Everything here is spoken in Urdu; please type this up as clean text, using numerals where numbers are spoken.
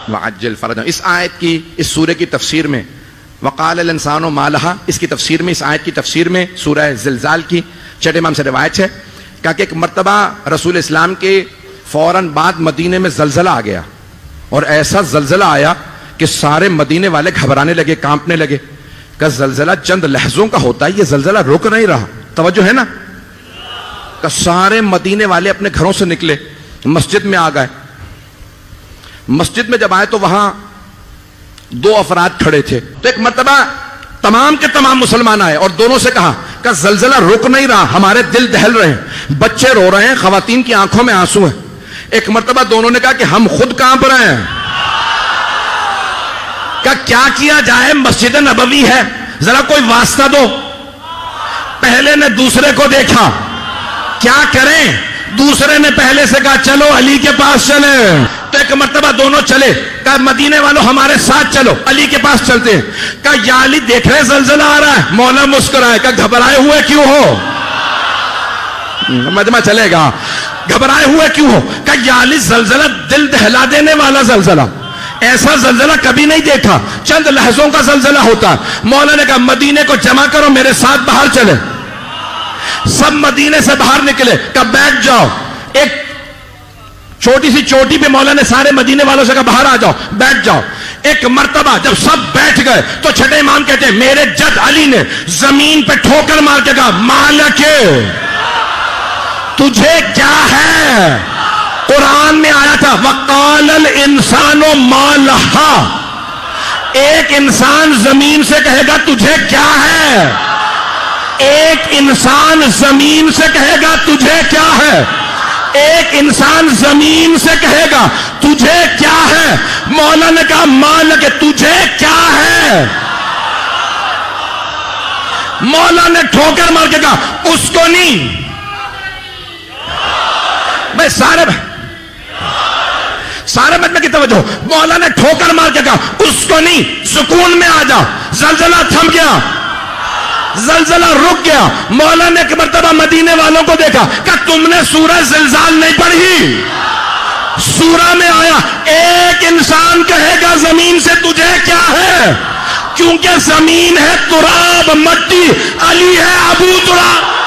وعجل فرجا. اس آیت کی اس سورہ کی تفسیر میں وقال الانسان ما لها، اس کی تفسیر میں، اس آیت کی تفسیر میں سورہ زلزال کی چھٹے امام سے روایت ہے کہ ایک مرتبہ رسول اسلام کے فوراً بعد مدینے میں زلزلہ آ گیا، اور ایسا زلزلہ آیا کہ سارے مدینے والے گھبرانے لگے، کانپنے لگے. کہ زلزلہ چند لحظوں کا ہوتا ہے، یہ زلزلہ رک نہیں رہا. توجہ ہے نا. کہ سارے مدینے والے اپنے گھروں سے نکلے، مسجد میں آ گئے. مسجد میں جب آئے تو وہاں دو افراد کھڑے تھے. تو ایک مرتبہ تمام کے تمام مسلمان آئے اور دونوں سے کہا کہ زلزلہ رک نہیں رہا، ہمارے دل دہل رہے ہیں، بچے رو رہے ہیں، خواتین کی آنکھوں میں آنسو ہیں. ایک مرتبہ دونوں نے کہا کہ ہم خود کانپ رہے ہیں. کہ کیا کیا جائے، مسجد نبوی ہے، ذرا کوئی واسطہ دو. پہلے نے دوسرے کو دیکھا، کیا کریں؟ دوسرے نے پہلے سے کہا چلو علی کے پاس چلیں. تو ایک مرتبہ دونوں چلے. کہا مدینے والوں ہمارے ساتھ چلو، علی کے پاس چلتے ہیں. کہا یا علی دیکھ رہے زلزلہ آ رہا ہے. مولا مسکرائے. کہا گھبرائے ہوئے کیوں ہو؟ مجمع چلے گا. گھبرائے ہوئے کیوں ہو؟ کہا یا علی زلزلہ دل دہلا دینے والا زلزلہ، ایسا زلزلہ کبھی نہیں دیکھا، چند لحظوں کا زلزلہ ہوتا. مولا نے کہا مدینے کو جمع کرو، میرے ساتھ باہر چلے. سب مدینے سے باہر نکلے. کہا بیٹھ جاؤ. ایک چھوٹی سی چوٹی پہ مولا نے سارے مدینے والوں سے کہا باہر آ جاؤ، بیٹھ جاؤ. ایک مرتبہ جب سب بیٹھ گئے تو چھٹے امام کہتے ہیں میرے جد علی نے زمین پہ ٹھوکر مار کے کہا مالک تجھے کیا ہے؟ قرآن میں آیا تھا وقال الانسان ما لها. ایک انسان زمین سے کہے گا تجھے کیا ہے؟ ایک انسان زمین سے کہے گا تجھے کیا ہے؟ ایک انسان زمین سے کہے گا تجھے کیا ہے؟ مولا نے کہا مالک تجھے کیا ہے؟ مولا نے ٹھوکر مار کے کہا اس کو نہیں. میں سارے مجمع کی توجہ. مولا نے ٹھوکر مار کے کہا اس کو نہیں، سکون میں آ جا. زلزلہ تھم گیا، زلزلہ رک گیا. مولا نے ایک مرتبہ مدینے والوں کو دیکھا کہ تم نے سورہ زلزال نہیں پڑھی. سورہ میں آیا ایک انسان کہے گا زمین سے تجھے کیا ہے، کیونکہ زمین ہے تراب، مٹی، علی ہے ابو تراب.